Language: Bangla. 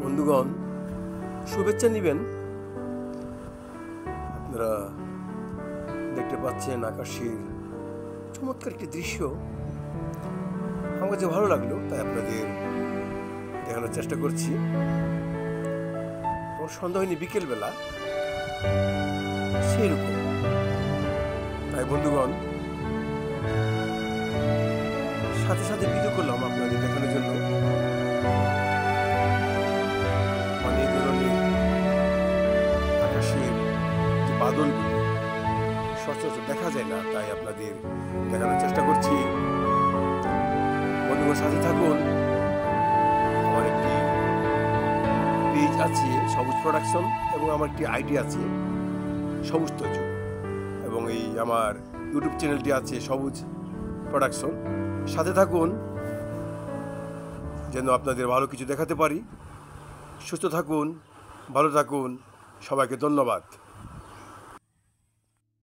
বন্ধুগণ, শুভেচ্ছা নেবেন। আপনারা দেখতে পাচ্ছেন আকাশের চমৎকার একটি দৃশ্য। আমার কাছে ভালো লাগলো, তাই আপনাদের দেখানোর চেষ্টা করছি। আমার সন্ধ্যা হয়নি, বিকেলবেলা সেইরকম। তাই বন্ধুগণ, সাথে সাথে ভিডিও করলাম আপনাদের দেখানোর জন্য। মানে এই ধরনের আকাশের যে বাদলগুলো সচরাচর দেখা যায় না, তাই আপনাদের দেখানোর চেষ্টা করছি। বন্ধুগণ, সাথে থাকুন। আমার একটি পেজ আছে সবুজ প্রোডাকশন, এবং আমার একটি আইডি আছে সবুজ তজু, এবং এই আমার ইউটিউব চ্যানেলটি আছে সবুজ প্রোডাকশন। সাথে থাকুন যেন আপনাদের ভালো কিছু দেখাতে পারি। সুস্থ থাকুন, ভালো থাকুন, সবাইকে ধন্যবাদ।